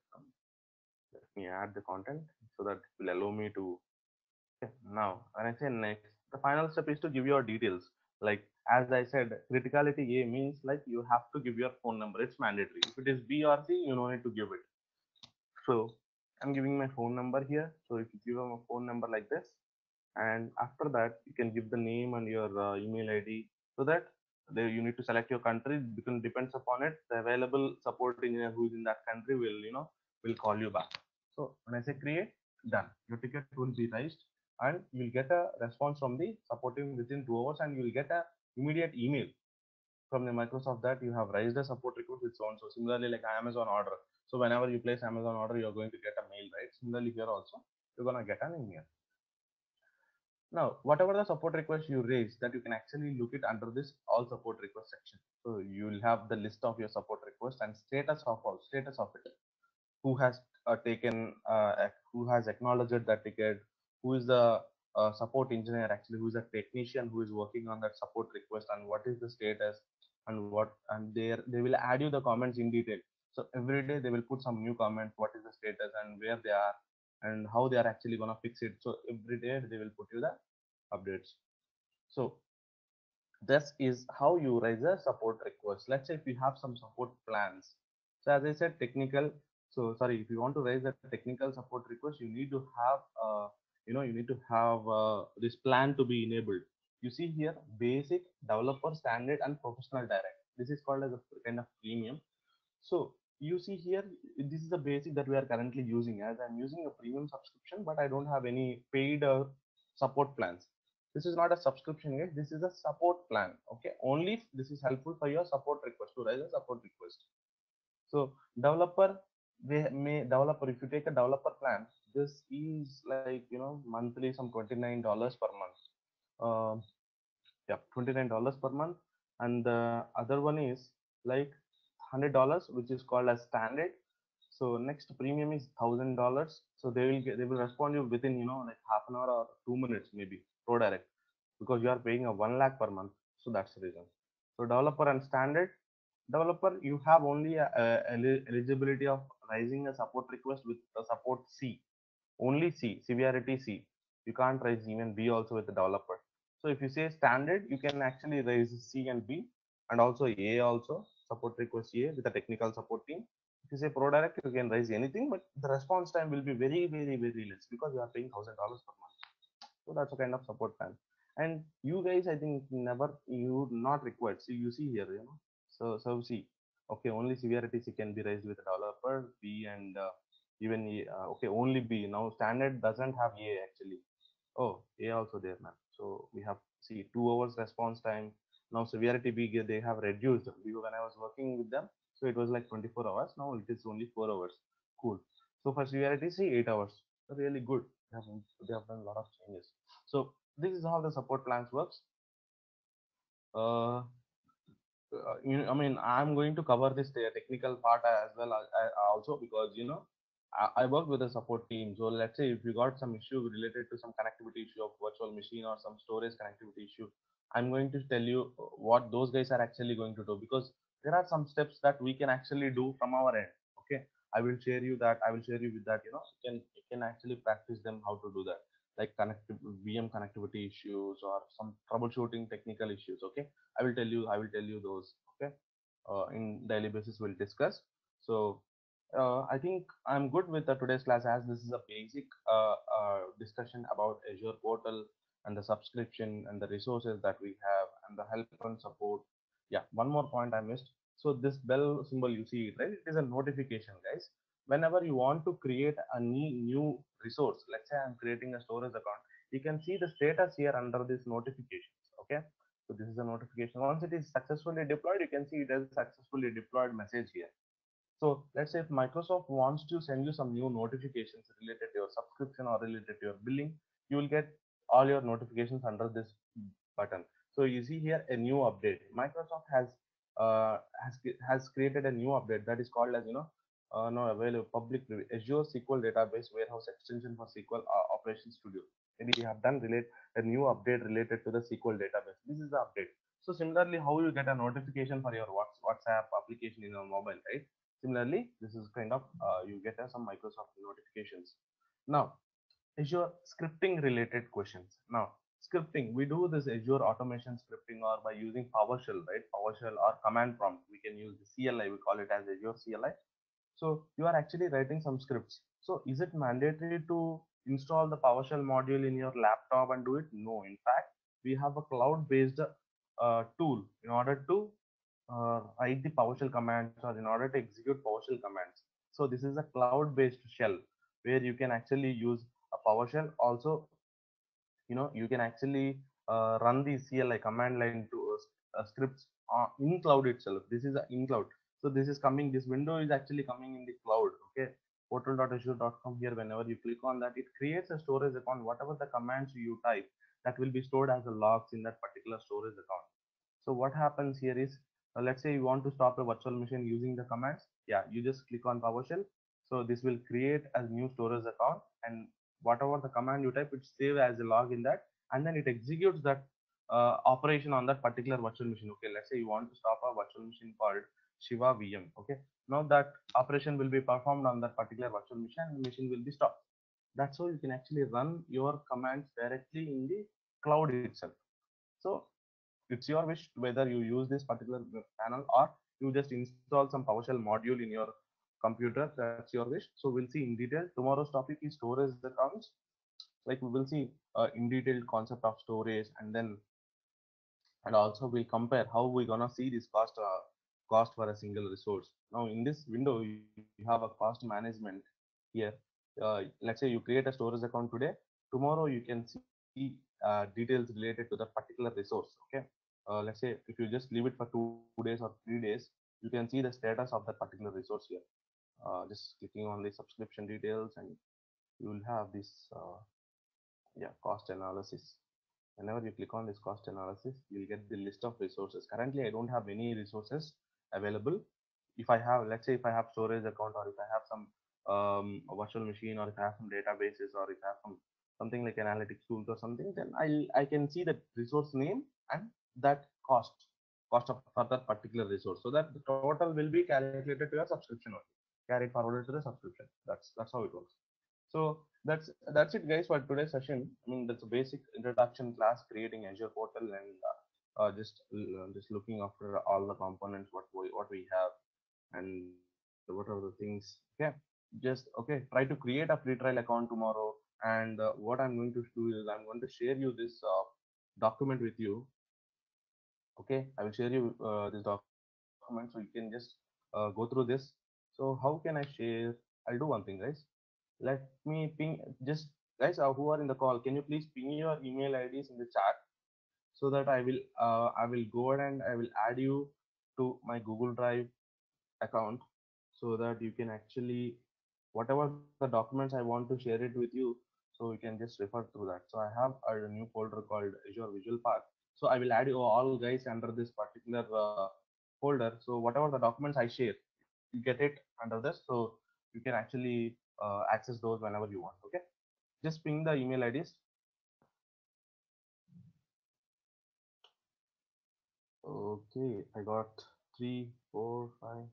let me add the content so that it will allow me to. Okay, now when I say next, the final step is to give your details. Like as I said, criticality A means like you have to give your phone number. It's mandatory. If it is B or C, you don't need to give it. So I'm giving my phone number here. So if you give them a phone number like this, and after that you can give the name and your email ID, so that you need to select your country. Because depends upon it, the available support engineer who is in that country will will call you back. So when I say create, done, your ticket will be raised, and you will get a response from the support team within 2 hours, and you will get a immediate email from the Microsoft that you have raised a support request with so and so. Similarly, like Amazon order. So whenever you place Amazon order, you're going to get a mail, right? Similarly here also, you're gonna get an email. Now, whatever the support request you raise, that you can actually look it under this all support request section. So you will have the list of your support request and status of it. Who has who has acknowledged that ticket? Who is the support engineer actually? Who is a technician who is working on that support request, and what is the status, and they will add you the comments in detail. So every day they will put some new comments. What is the status and where they are, and how they are actually gonna fix it. So every day they will put you the updates. So this is how you raise a support request. Let's say if you have some support plans. So as I said, technical. So sorry, if you want to raise a technical support request, you need to have you need to have this plan to be enabled. You see here, basic, developer, standard, and professional direct. This is called as a kind of premium. So you see here, this is the basic that we are currently using, as I'm using a premium subscription, but I don't have any paid support plans. This is not a subscription yet. This is a support plan. Okay. Only if this is helpful for your support request, to raise a support request. So developer, developer, if you take a developer plan, this is like, monthly some $29 per month. Um, yeah, $29 per month. And the other one is like $100, which is called as standard. So next premium is $1,000. So they will respond you within like half an hour or 2 minutes maybe, pro direct, because you are paying a 1 lakh per month. So that's the reason. So developer and standard. Developer, you have only eligibility of raising a support request with the support C. Only C, severity C. You can't raise even B also with the developer. So if you say standard, you can actually raise C and B, and also A also, support request A with a technical support team. If you say pro direct, you can raise anything, but the response time will be very, very, very less, because you are paying $1,000 per month. So that's a kind of support plan. And you guys, I think never, you not required. So you see here, so see, okay, only severity C can be raised with a developer, B, and even okay, only B. Now standard doesn't have A actually. Oh, A also there, man. So we have, see, 2 hours response time. Now severity B they have reduced, because when I was working with them, so it was like 24 hours. Now it is only 4 hours. Cool. So for severity C, 8 hours. Really good. They have done a lot of changes. So this is how the support plans works. Uh, I mean, I'm going to cover this technical part as well also, because I work with a support team. So let's say if you got some issue related to some connectivity issue of virtual machine or some storage connectivity issue, I'm going to tell you what those guys are actually going to do, because there are some steps that we can actually do from our end. Okay, I will share you that. I will share you with that. You can actually practice them how to do that, like VM connectivity issues or some troubleshooting technical issues. Okay, I will tell you. I will tell you those. Okay, in daily basis we'll discuss. So I think I'm good with the today's class, as this is a basic discussion about Azure portal and the subscription and the resources that we have and the help and support. Yeah, one more point I missed. So this bell symbol, you see it, right? It is a notification, guys. Whenever you want to create a new resource, let's say I'm creating a storage account, you can see the status here under this notifications. Okay, so this is a notification. Once it is successfully deployed, you can see it as successfully deployed message here. So let's say if Microsoft wants to send you some new notifications related to your subscription or related to your billing, you will get all your notifications under this button. So you see here a new update. Microsoft has created a new update that is called as no available public preview, Azure SQL Database Warehouse Extension for SQL Operations Studio. Maybe you have done relate a new update related to the SQL database. This is the update. So similarly, how you get a notification for your WhatsApp application in your mobile, right? Similarly, this is kind of you get some Microsoft notifications. Now, Azure scripting related questions. Now, scripting, we do this Azure automation scripting or by using PowerShell, right? PowerShell or command prompt. We can use the CLI, we call it as Azure CLI. So you are actually writing some scripts. So is it mandatory to install the PowerShell module in your laptop and do it? No. In fact, we have a cloud-based tool in order to write the PowerShell commands or in order to execute PowerShell commands. So this is a cloud-based shell where you can actually use a PowerShell. Also, you can actually run the CLI command line to scripts in cloud itself. This is in cloud. So this is coming. This window is actually coming in the cloud. Okay, portal.azure.com. Here, whenever you click on that, it creates a storage account. Whatever the commands you type, that will be stored as a logs in that particular storage account. So what happens here is, let's say you want to stop a virtual machine using the commands. Yeah, you just click on PowerShell. So this will create a new storage account, and whatever the command you type, it save as a log in that, and then it executes that operation on that particular virtual machine. Okay, let's say you want to stop a virtual machine called Shiva VM. Okay, now that operation will be performed on that particular virtual machine, and the machine will be stopped. That's how you can actually run your commands directly in the cloud itself. So it's your wish whether you use this particular panel or you just install some PowerShell module in your computer. That's your wish. So we'll see in detail. Tomorrow's topic is storage accounts. Like we will see in detailed concept of storage, and also we'll compare how we're gonna see this cost for a single resource. Now in this window you have a cost management here. Let's say you create a storage account today. Tomorrow you can see details related to that particular resource. Okay, let's say if you just leave it for 2 days or 3 days, you can see the status of that particular resource here. Just clicking on the subscription details, and you will have this yeah, cost analysis. Whenever you click on this cost analysis, you'll get the list of resources. Currently I don't have any resources available. If I have, let's say if I have storage account, or if I have some virtual machine, or if I have some databases, or if I have something like analytics tools or something, then I can see the resource name and that cost of for that particular resource, so that the total will be calculated to your subscription only, carried forwarded to the subscription. That's how it works. So that's it, guys, for today's session. I mean, that's a basic introduction class creating Azure portal, and just looking after all the components what we have, and what are the things. Okay, okay. Try to create a free trial account tomorrow, and what I'm going to do is I'm going to share you this document with you. Okay, I will share you this document so you can just go through this. So how can I share? I'll do one thing, guys. Let me ping, just guys who are in the call, can you please ping your email IDs in the chat, so that I will go ahead and I will add you to my Google Drive account, so that you can actually, whatever the documents I want to share it with you, so you can just refer through that. So I have a new folder called Azure Visual Park. So I will add you all guys under this particular folder. So whatever the documents I share, you get it under this, so you can actually access those whenever you want. Okay, just ping the email IDs. Okay, I got three, four, five.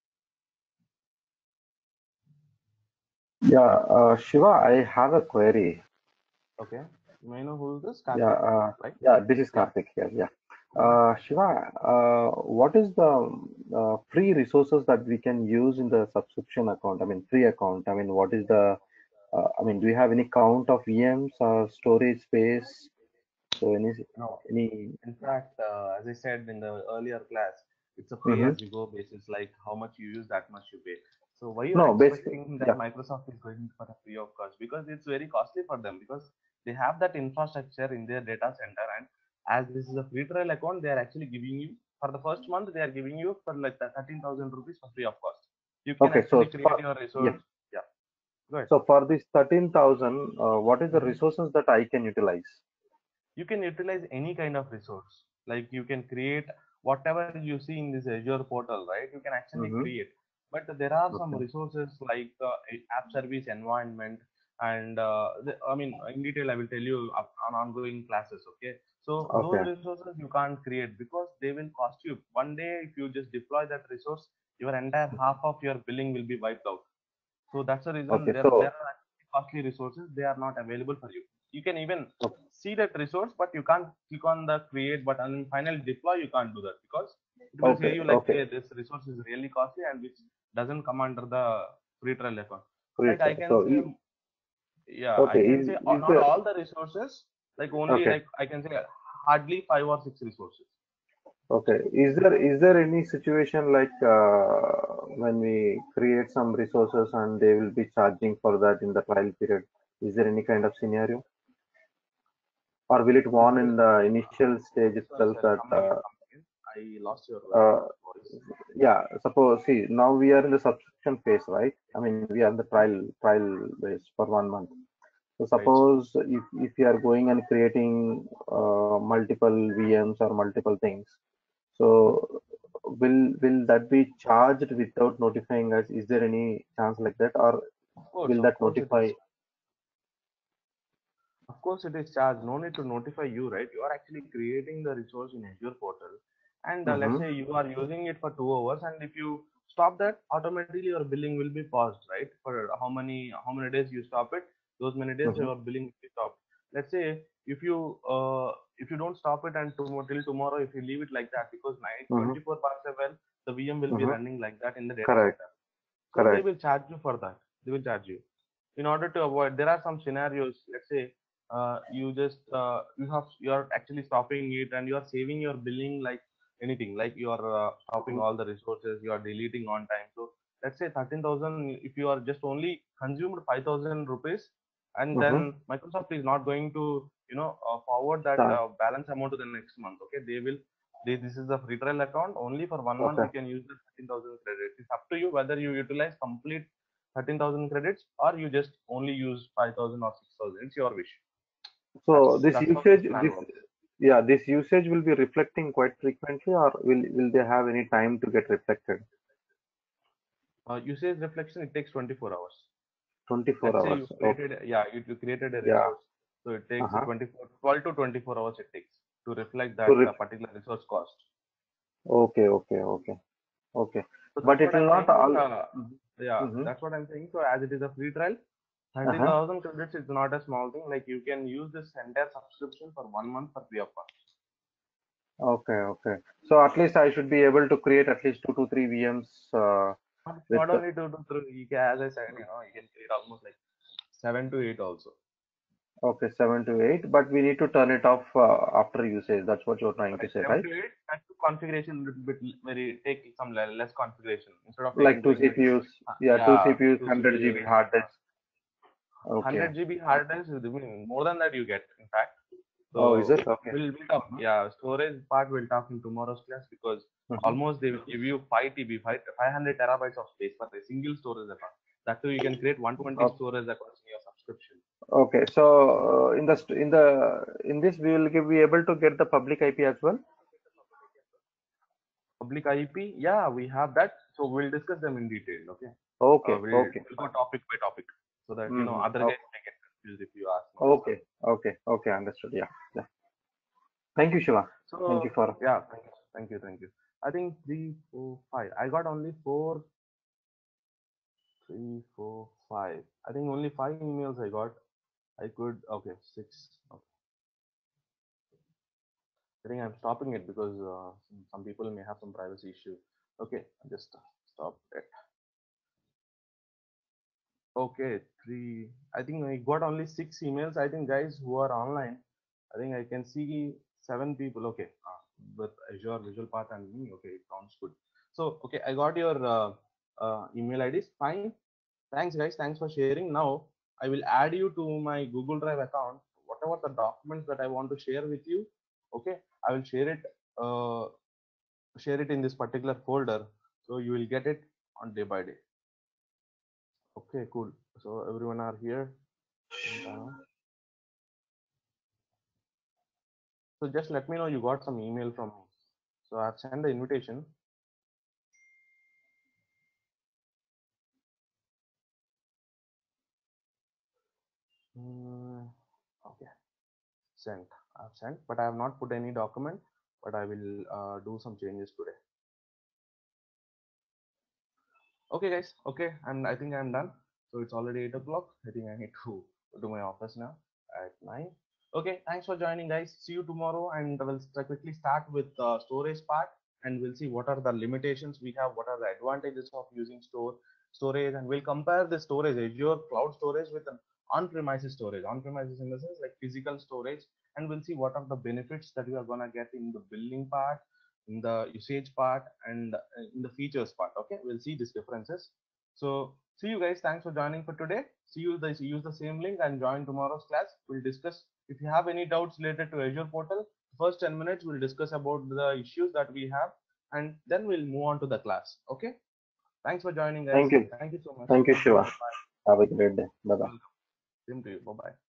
Yeah, Shiva, I have a query. Okay. May I know who is this? Yeah, Karthik, right? yeah, this is Yeah. Karthik here. Yeah. Mhm. Shiva, what is the free resources that we can use in the subscription account? I mean, free account. I mean, what is the, I mean, do you have any count of VMs or storage space? So No. any, In fact, as I said in the earlier class, it's a pay mm-hmm. as you go basis, like how much you use, that much you pay. So why you're No, basically, expecting that yeah. Microsoft is going for a free of cost? Because it's very costly for them because they have that infrastructure in their data center, and as this is a free trial account, they are actually giving you for the first month they are giving you for like the 13,000 rupees for free of cost. You can Okay, actually so create for, your yeah. resource. Yeah, go ahead. So for this 13,000, what is the Mhm. resources that I can utilize? You can utilize any kind of resource. Like you can create whatever you see in this Azure portal, right? You can actually Mm-hmm. create. But there are some Okay. resources like app service environment, and I mean, in detail, I will tell you on ongoing classes. Okay, so those Okay. resources you can't create because they will cost you. One day, if you just deploy that resource, your entire half of your billing will be wiped out. So that's the reason Okay. there So, are actually costly resources. They are not available for you. You can even okay. see that resource, but you can't click on the create button and finally deploy. You can't do that because it will say Okay. you like, Okay. hey, this resource is really costly and which doesn't come under the free trial account. Like Great. I can So, say, yeah, I okay. can say Is not there, all the resources. Like only okay. like I can say hardly 5 or 6 resources. Okay. Is there any situation like when we create some resources and they will be charging for that in the trial period? Is there any kind of scenario, or will it Is warn there? in the initial stage Sorry, itself sorry. that Come again. I lost your uh, voice. yeah, suppose, see, now we are in the subscription phase, right? I mean, we are in the trial base for 1 month. So Right. suppose if you are going and creating multiple VMs or multiple things, so will that be charged without notifying us? Is there any chance like that, or will Of that course, it notify? is. Of course, it is charged. No need to notify you, right? You are actually creating the resource in Azure portal, and let's Mm-hmm, say you are using it for 2 hours, and if you stop that, automatically your billing will be paused, right? For how many days you stop it, those many days mm-hmm, your billing will be stopped. Let's say if you don't stop it and till tomorrow, if you leave it like that, because night mm-hmm, 24 bar 7 the VM will be mm-hmm. running like that in the data Correct, center. So they correct. will charge you for that. They will charge you in order to avoid. There are some scenarios. Let's say you are actually stopping it and you are saving your billing like anything. Like you are stopping Mm-hmm, all the resources. You are deleting on time. So let's say 13,000. If you are just only consumed 5,000 rupees, and mm-hmm. then Microsoft is not going to forward that Charge. balance amount to the next month. Okay, they will. This is a free trial account. Only for 1 month Okay. you can use the 13,000 credits. It's up to you whether you utilize complete 13,000 credits or you just only use 5,000 or 6,000. It's your wish. So That's this that's how this usage, plan this works. yeah, this usage will be reflecting quite frequently, or will they have any time to get reflected? Usage reflection, it takes 24 hours. 24 Let's say hours. you Okay. created, yeah, you created a Yeah. resource. So it takes Uh-huh. 12 to 24 hours it takes to reflect To that ref particular resource cost. Okay, okay, okay, okay. So But that's it what will I'm not saying. all. Yeah, Mm-hmm. that's what I'm saying. So as it is a free trial, Uh-huh. 13,000 credits is not a small thing. Like you can use this entire subscription for 1 month for free of cost. Okay, okay. So at least I should be able to create at least 2 to 3 VMs with Not only two to three, as I said, you can create almost like 7 to 8 also. okay, 7 to 8. But we need to turn it off after usage. That's what you're trying to Right, say, seven right? to eight. And to configuration little bit very take some less configuration instead of Like taking two 20. CPUs. Yeah, two Yeah, CPUs, two 100 GB CPUs, hard disk. Okay. 100 GB hard disk. I mean, more than that you get in fact. Oh, is So it? Okay. we'll talk. Yeah, storage part we'll talk in tomorrow's class because Mm-hmm. almost they will give you 5 TB, 500 terabytes of space for a single storage account. That too, you can create 120 storage accounts in your subscription. Okay, so in this we will be able to get the public IP as well. Public IP, yeah, we have that. So we'll discuss them in detail. Okay. Okay, okay, We'll go topic by topic so that mm-hmm. other guys Okay, may get confused if you ask me this okay, one. okay, okay, understood. Yeah, yeah. Thank you, Shiva. Thank you So for yeah, thank you. Thank you, thank you. I think 3, 4, 5. I got only 4, 3, 4, 5. I think only 5 emails I got. I could, okay, 6. Okay. I think I'm stopping it because some people may have some privacy issue. Okay, just stop it. Okay, 3. I think I got only 6 emails. I think guys who are online, I think I can see 7 people. Okay, with Azure, Visual Path, and me. Okay, it sounds good. So, okay, I got your email IDs. Fine. Thanks, guys. Thanks for sharing. Now, I will add you to my Google Drive account. Whatever the documents that I want to share with you, okay, I will share it in this particular folder. So you will get it on day by day. Okay, cool. So everyone are here. So just let me know you got some email from me. So I've sent the invitation. Okay, sent. I've sent, but I have not put any document. But I will do some changes today. Okay, guys. Okay, and I think I'm done. So it's already 8 o'clock. I think I need to go to my office now at 9. Okay, thanks for joining, guys. See you tomorrow, and we'll quickly start with the storage part, and we'll see what are the limitations we have, what are the advantages of using storage, and we'll compare the storage, Azure cloud storage, with an on-premises storage. On-premises in the sense like physical storage, and we'll see what are the benefits that we are gonna get in the billing part, in the usage part, and in the features part. Okay, we'll see these differences. So see you guys. Thanks for joining for today. See you. Use the same link and join tomorrow's class. We'll discuss. If you have any doubts related to Azure portal, first 10 minutes we'll discuss about the issues that we have, and then we'll move on to the class. Okay, thanks for joining, guys. Thank you. Thank you so much. Thank you, Thank you. Shiva. Bye. Have a great day. Bye bye. Welcome. Same to you. Bye bye.